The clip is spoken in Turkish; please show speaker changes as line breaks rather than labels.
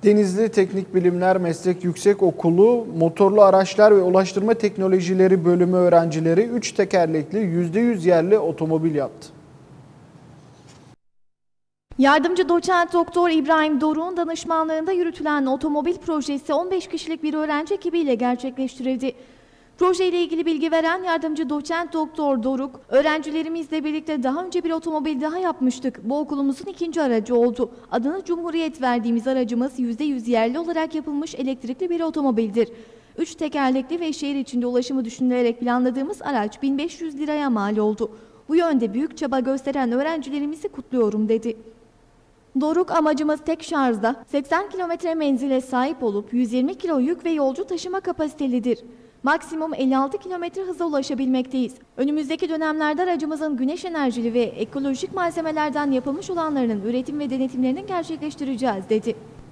Denizli Teknik Bilimler Meslek Yüksekokulu Motorlu Araçlar ve Ulaştırma Teknolojileri Bölümü öğrencileri 3 tekerlekli %100 yerli otomobil yaptı.
Yardımcı doçent doktor İbrahim Doruk'un danışmanlığında yürütülen otomobil projesi 15 kişilik bir öğrenci ekibiyle gerçekleştirildi. Projeyle ilgili bilgi veren yardımcı doçent doktor Doruk, öğrencilerimizle birlikte daha önce bir otomobil daha yapmıştık. Bu okulumuzun ikinci aracı oldu. Adını Cumhuriyet verdiğimiz aracımız %100 yerli olarak yapılmış elektrikli bir otomobildir. 3 tekerlekli ve şehir içinde ulaşımı düşünülerek planladığımız araç 1500 liraya mal oldu. Bu yönde büyük çaba gösteren öğrencilerimizi kutluyorum dedi. Doruk, amacımız tek şarjda 80 kilometre menzile sahip olup 120 kilo yük ve yolcu taşıma kapasitelidir. Maksimum 56 kilometre hıza ulaşabilmekteyiz. Önümüzdeki dönemlerde aracımızın güneş enerjili ve ekolojik malzemelerden yapılmış olanlarının üretim ve denetimlerini gerçekleştireceğiz dedi.